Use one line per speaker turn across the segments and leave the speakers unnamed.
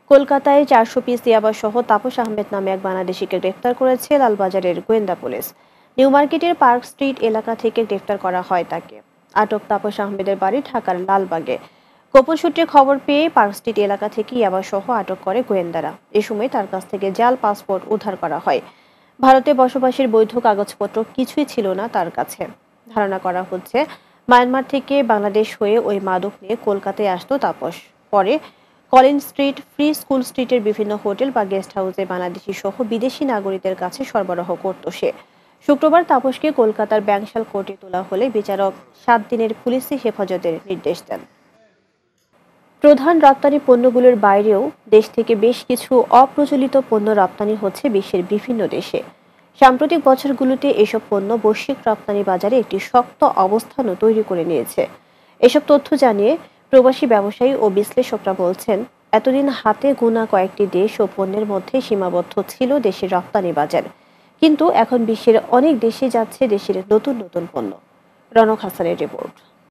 কলকাতায় 400 পিস ইয়াবা সহ তাপস আহমেদ নামে এক বাংলাদেশিকে গ্রেফতার করেছে লালবাজারের গোয়েন্দা পুলিশ। নিউ মার্কেটের পার্ক স্ট্রিট এলাকা থেকে গ্রেফতার করা হয় তাকে। আটক তাপস আহমেদের বাড়ি ঢাকার লালবাগে। গোপন সূত্রে খবর পেয়ে পার্ক স্ট্রিট এলাকা থেকে ইয়াবা সহ আটক করে গোয়েন্দারা। এ সময় তার কাছ থেকে জাল পাসপোর্ট উদ্ধার করা হয়। ভারতে বসবাসের বৈধ কাগজপত্র কিছুই ছিল না তার কাছে। ধারণা করা হচ্ছে মায়ানমার থেকে বাংলাদেশ হয়ে ওই মাদক নিয়ে কলকাতায় আসতো তাপস। পরে কলিন স্ট্রিট, ফ্রি স্কুল স্ট্রিটের বিভিন্ন হোটেল বা গেস্ট হাউসে বাংলাদেশি সহ বিদেশি নাগরিকদের কাছে সরবরাহ করত সে। শুক্রবার তাপসকে কলকাতার ব্যাংশাল কোর্টে তোলা হলে বিচারক 7 দিনের পুলিশি হেফাজতের নির্দেশ দেন। প্রধান রপ্তানি পণ্যগুলোর বাইরেও দেশ থেকে বেশ কিছু অপ্রচলিত পণ্য রপ্তানি হচ্ছে বিশ্বের বিভিন্ন দেশে। সাম্প্রতিক বছরগুলোতে এসব পণ্য বৈশ্বিক রপ্তানি বাজারে একটি শক্ত অবস্থানও তৈরি করে নিয়েছে। এসব তথ্য জানিয়ে প্রবাসী ব্যবসায়ী ও বিশ্লেষকরা বলছেন, এতদিন হাতে গোনা কয়েকটি দেশ ও পণ্যের মধ্যে সীমাবদ্ধ ছিল দেশের রপ্তানি বাজার, কিন্তু এখন বিশ্বের অনেক দেশে যাচ্ছে দেশের নতুন নতুন পণ্য। রনক হাসানের রিপোর্ট।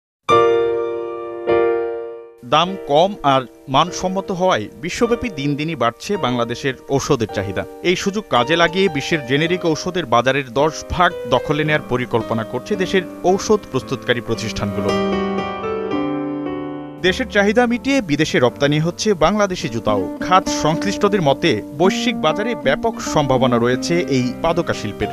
দাম কম আর মানসম্মত হওয়ায় বিশ্বব্যাপী দিন দিনই বাড়ছে বাংলাদেশের ঔষধের চাহিদা। এই সুযোগ কাজে লাগিয়ে বিশ্বের জেনেরিক ঔষধের বাজারের 10% দখলে নেওয়ার পরিকল্পনা করছে দেশের ঔষধ প্রস্তুতকারী প্রতিষ্ঠানগুলো। দেশের চাহিদা মিটিয়ে বিদেশে রপ্তানি হচ্ছে বাংলাদেশি জুতাও। খাত সংশ্লিষ্টদের মতে বৈশ্বিক বাজারে ব্যাপক সম্ভাবনা রয়েছে এই পাদকা শিল্পের।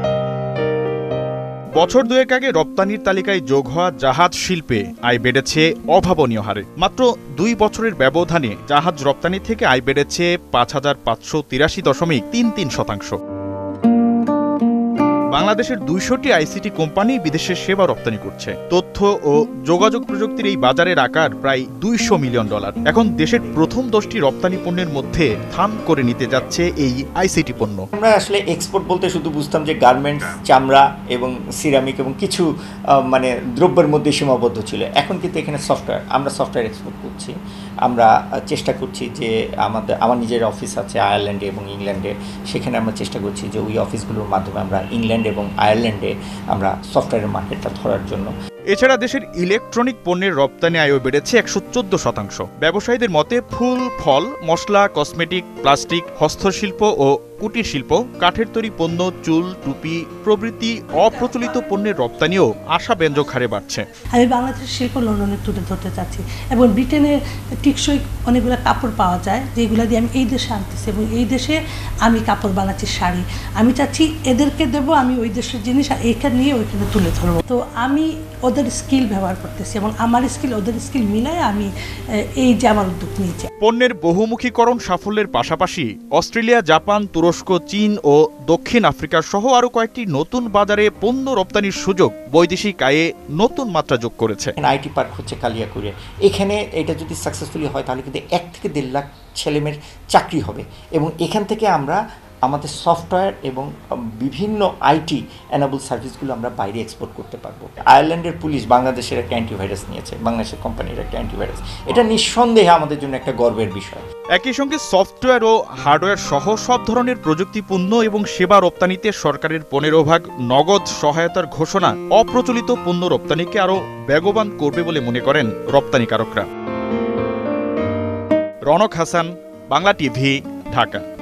বছর দুয়েক আগে রপ্তানির তালিকায় যোগ হওয়া জাহাজ শিল্পে আয় বেড়েছে অভাবনীয় হারে। মাত্র 2 বছরের ব্যবধানে জাহাজ রপ্তানি থেকে আয় বেড়েছে 5,583.33%। বাংলাদেশের 200টি আইসিটি কোম্পানি বিদেশের সেবা রপ্তানি করছে। তথ্য ও যোগাযোগ প্রযুক্তির এই বাজারের আকার প্রায় $200 মিলিয়ন। এখন দেশের প্রথম 10টি রপ্তানি পণ্যের মধ্যে স্থান করে নিতে যাচ্ছে এই আইসিটি পণ্য।
আমরা আসলে এক্সপোর্ট বলতে শুধু বুঝতাম যে গার্মেন্টস, চামড়া এবং সিরামিক এবং কিছু দ্রব্যের মধ্যে সীমাবদ্ধ ছিল। এখন কিন্তু এখানে আমরা সফটওয়্যার এক্সপোর্ট করছি। আমরা চেষ্টা করছি যে আমার নিজের অফিস আছে আয়ারল্যান্ডে এবং ইংল্যান্ডে, সেখানে আমরা চেষ্টা করছি যে ওই অফিসগুলোর মাধ্যমে আমরা ইংল্যান্ড এবং আয়ারল্যান্ডে আমরা সফটওয়্যারের মার্কেটটা ধরার জন্য।
এছাড়া দেশের ইলেকট্রনিক পণ্যের রপ্তানি আয়ও বেড়েছে 114%। ব্যবসায়ীদের মতে ফুল, ফল, মশলা, কসমেটিক, প্লাস্টিক, হস্তশিল্প ও কুটির শিল্প, কাঠের তৈরি পণ্য, চুল, টুপি প্রভৃতি অপ্রচলিত পণ্যের রপ্তানিও আশাব্যঞ্জক হারে বাড়ছে।
আমি বাংলাদেশের শিল্প লন্ডনে তুলে ধরতে চাচ্ছি এবং ব্রিটেনের টিকসই অনেকগুলো কাপড় পাওয়া যায় যেগুলো দিয়ে আমি এই দেশে আনতেছি এবং এই দেশে আমি কাপড় বানাচ্ছি, শাড়ি। আমি চাচ্ছি এদেরকে দেবো, আমি ওই দেশের জিনিস এইখানে নিয়ে ওইখানে তুলে ধরবো। তো আমি ওদের স্কিল ব্যবহার করতেছি এবং আমার স্কিল ওদের স্কিল মিলায় আমি এই যে আমার উদ্যোগ নিয়েছি।
পণ্যের বহুমুখীকরণ সাফল্যের পাশাপাশি অস্ট্রেলিয়া, জাপান, তুরস্ক, চীন ও দক্ষিণ আফ্রিকা সহ আরও কয়েকটি নতুন বাজারে পণ্য রপ্তানির সুযোগ বৈদেশিক আয়ে নতুন মাত্রা যোগ করেছে।
আইটি পার্ক হচ্ছে কালিয়াকৈরে। এখানে এটা যদি সাকসেসফুলি হয় তাহলে কিন্তু 1 থেকে 1.5 লাখ ছেলেমেয়ের চাকরি হবে এবং এখান থেকে আমরা আমাদের সফটওয়্যার এবং বিভিন্ন আইটি এনাবল সার্ভিসগুলো আমরা বাইরে এক্সপোর্ট করতে পারবো। আয়ারল্যান্ডের পুলিশ বাংলাদেশের একটা অ্যান্টিভাইরাস নিয়েছে, বাংলাদেশের কোম্পানির একটা অ্যান্টিভাইরাস। এটা নিঃসন্দেহে আমাদের জন্য একটা গর্বের বিষয়।
একই সঙ্গে সফটওয়্যার ও হার্ডওয়্যার সহ সব ধরনের প্রযুক্তিপূর্ণ এবং সেবা রপ্তানিতে সরকারের 15% নগদ সহায়তার ঘোষণা অপ্রচলিত পণ্য রপ্তানিকে আরও বেগবান করবে বলে মনে করেন রপ্তানিকারকরা। রনক হাসান, বাংলা টিভি, ঢাকা।